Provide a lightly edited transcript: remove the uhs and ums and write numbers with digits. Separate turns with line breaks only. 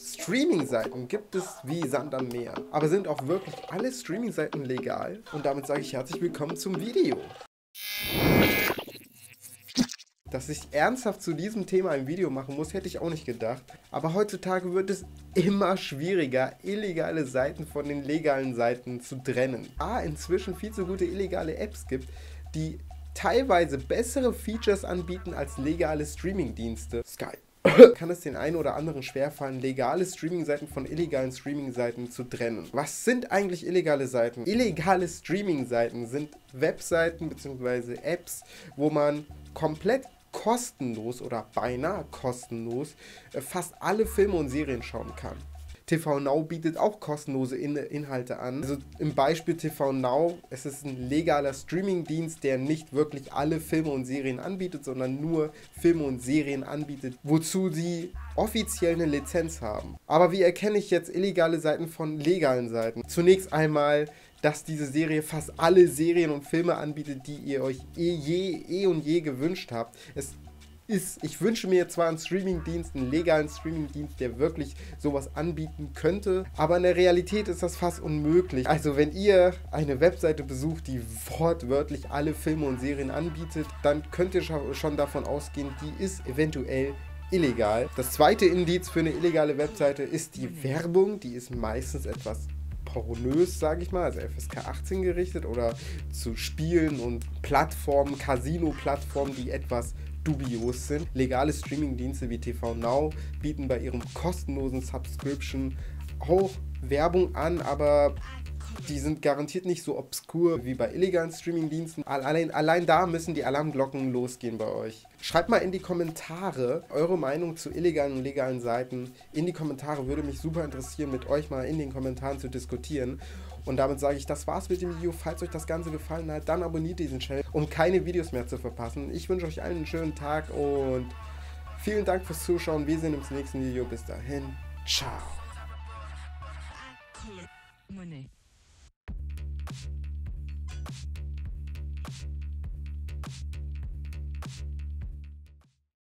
Streaming-Seiten gibt es wie Sand am Meer. Aber sind auch wirklich alle Streaming-Seiten legal? Und damit sage ich herzlich willkommen zum Video. Dass ich ernsthaft zu diesem Thema ein Video machen muss, hätte ich auch nicht gedacht. Aber heutzutage wird es immer schwieriger, illegale Seiten von den legalen Seiten zu trennen. Da inzwischen viel zu gute illegale Apps gibt, die teilweise bessere Features anbieten als legale Streaming-Dienste. Skype. Kann es den einen oder anderen schwerfallen, legale Streaming-Seiten von illegalen Streaming-Seiten zu trennen. Was sind eigentlich illegale Seiten? Illegale Streaming-Seiten sind Webseiten bzw. Apps, wo man komplett kostenlos oder beinahe kostenlos fast alle Filme und Serien schauen kann. TV Now bietet auch kostenlose Inhalte an. Also im Beispiel TV Now, es ist ein legaler Streamingdienst, der nicht wirklich alle Filme und Serien anbietet, sondern nur Filme und Serien anbietet, wozu sie offiziell eine Lizenz haben. Aber wie erkenne ich jetzt illegale Seiten von legalen Seiten? Zunächst einmal, dass diese Serie fast alle Serien und Filme anbietet, die ihr euch eh und je gewünscht habt. Ich wünsche mir zwar einen Streamingdienst, einen legalen Streamingdienst, der wirklich sowas anbieten könnte, aber in der Realität ist das fast unmöglich. Also wenn ihr eine Webseite besucht, die wortwörtlich alle Filme und Serien anbietet, dann könnt ihr schon davon ausgehen, die ist eventuell illegal. Das zweite Indiz für eine illegale Webseite ist die Werbung, die ist meistens etwas pornös, sage ich mal, also FSK 18 gerichtet oder zu Spielen und Plattformen, Casino-Plattformen, die etwas dubios sind. Legale Streamingdienste wie TV Now bieten bei ihrem kostenlosen Subscription auch Werbung an, aber die sind garantiert nicht so obskur wie bei illegalen Streamingdiensten. Allein da müssen die Alarmglocken losgehen bei euch. Schreibt mal in die Kommentare eure Meinung zu illegalen und legalen Seiten. In die Kommentare, würde mich super interessieren, mit euch mal in den Kommentaren zu diskutieren. Und damit sage ich, das war's mit dem Video. Falls euch das Ganze gefallen hat, dann abonniert diesen Channel, um keine Videos mehr zu verpassen. Ich wünsche euch allen einen schönen Tag und vielen Dank fürs Zuschauen. Wir sehen uns im nächsten Video. Bis dahin. Ciao.